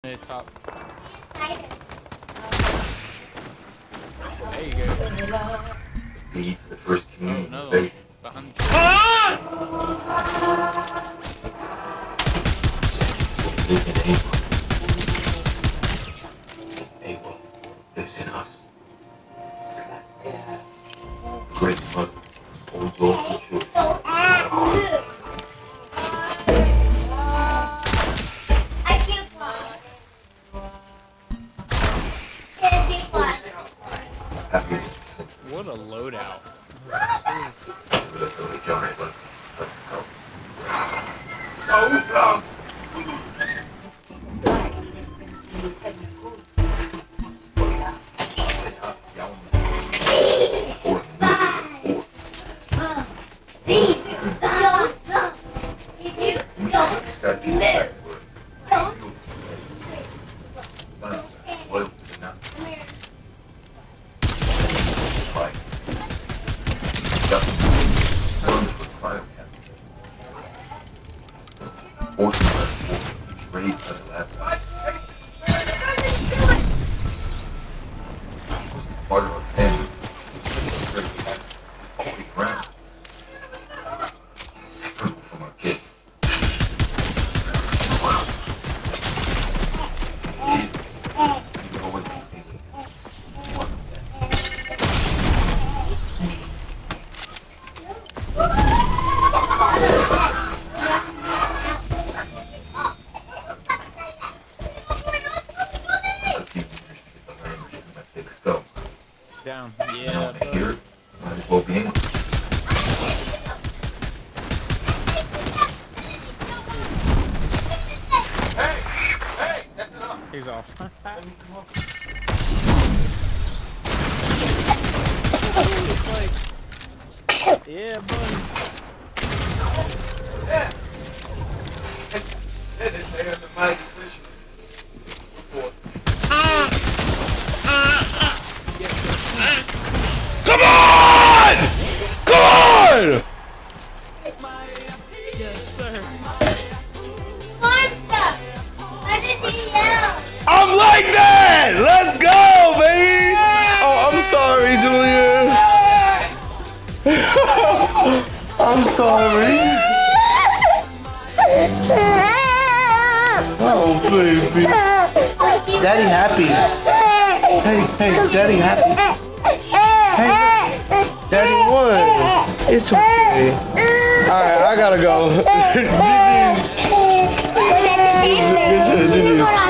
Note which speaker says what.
Speaker 1: the top. There you go.
Speaker 2: Need the first community
Speaker 1: no.
Speaker 2: invasion.
Speaker 1: Behind you.
Speaker 2: Ava lives in us. Great mother holds all the children.
Speaker 1: What a loadout. Down. Yeah.
Speaker 2: Here, might as well be in. Hey, that's enough.
Speaker 1: He's off. Yeah, buddy.
Speaker 2: Yeah. They had the mighty position before.
Speaker 3: Come on! Come on!
Speaker 1: Yes, sir.
Speaker 3: I'm like that! Let's go, baby! Oh, I'm sorry, Julian. I'm sorry. Oh, baby. Daddy happy. Hey, Daddy happy. Hey, Daddy won. It's okay. Alright, I gotta go. GG's.